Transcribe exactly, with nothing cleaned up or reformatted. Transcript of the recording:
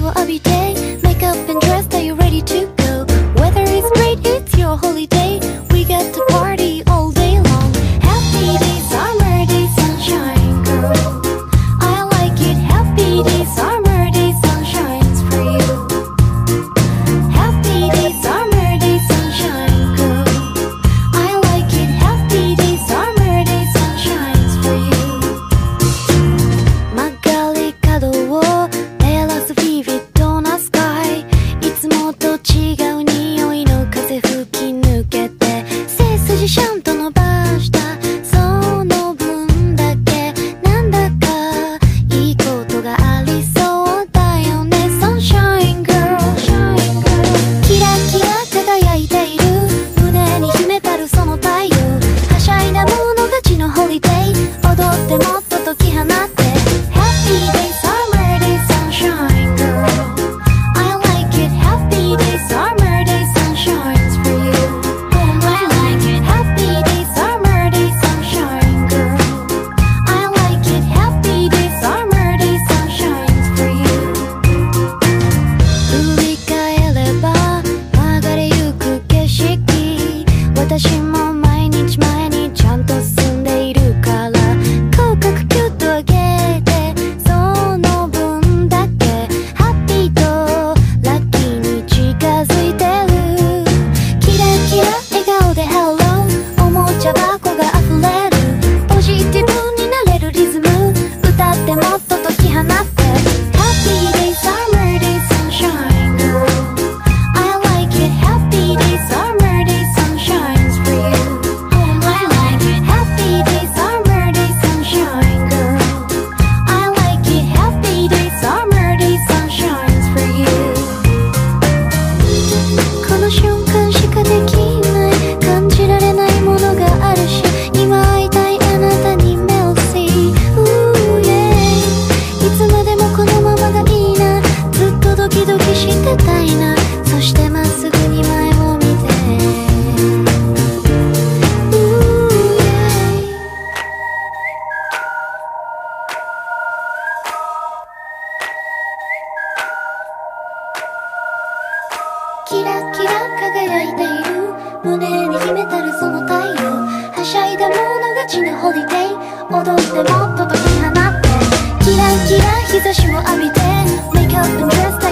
を浴びて Make up and dress, are you ready to go? Weather is great, it's your holiday. We get to party all day long. Happy day, summer day, sunshine girl. I like it. Happy day, summer day, sunshine's for you. Happy day, summer day, sunshine girl. I like it. Happy day, summer day, sunshine's for you. 曲がり角を照らすビビッドなスカイ。いつもと違う匂いの風吹き抜けて背筋シャンと伸ばしたその分だけなんだかいいことがありそうだよね Sunshine Girl キラキラ輝いている胸に秘めたるその太陽はしゃいだもの勝ちのホリデー踊ってもっと解き放って Happy day summer day sunshine girl I like it Happy day summer day sunshine's for you I like it Happy day summer day sunshine girl I like it Happy day summer day sunshine's for you 振り返れば流れゆく景色私も毎日前にちゃんと進んでいるから口角キュッと上げてその分だけハッピーとラッキーに近づいてるキラキラ笑顔で Hello おもちゃ箱が溢れるポジティブになれるリズム歌ってもっと解き放って Happy day summer day sunshine girl I like it Happy day summer day sunshine's for you I like it Happy day summer day sunshine girl I like it Happy day summer day sunshine's for you この瞬間しかできない感じられないものがあるし今会いたいあなたに目を See Ooh yeah いつまでもこのままがいいなずっとドキドキしてたいなそしてまっすぐに前を見て Ooh yeah キラキラ輝いている胸に秘めたるその太陽はしゃいだもの勝ちのホリデー踊ってもっと解き放ってキラキラ日差しを浴びて Make up and dress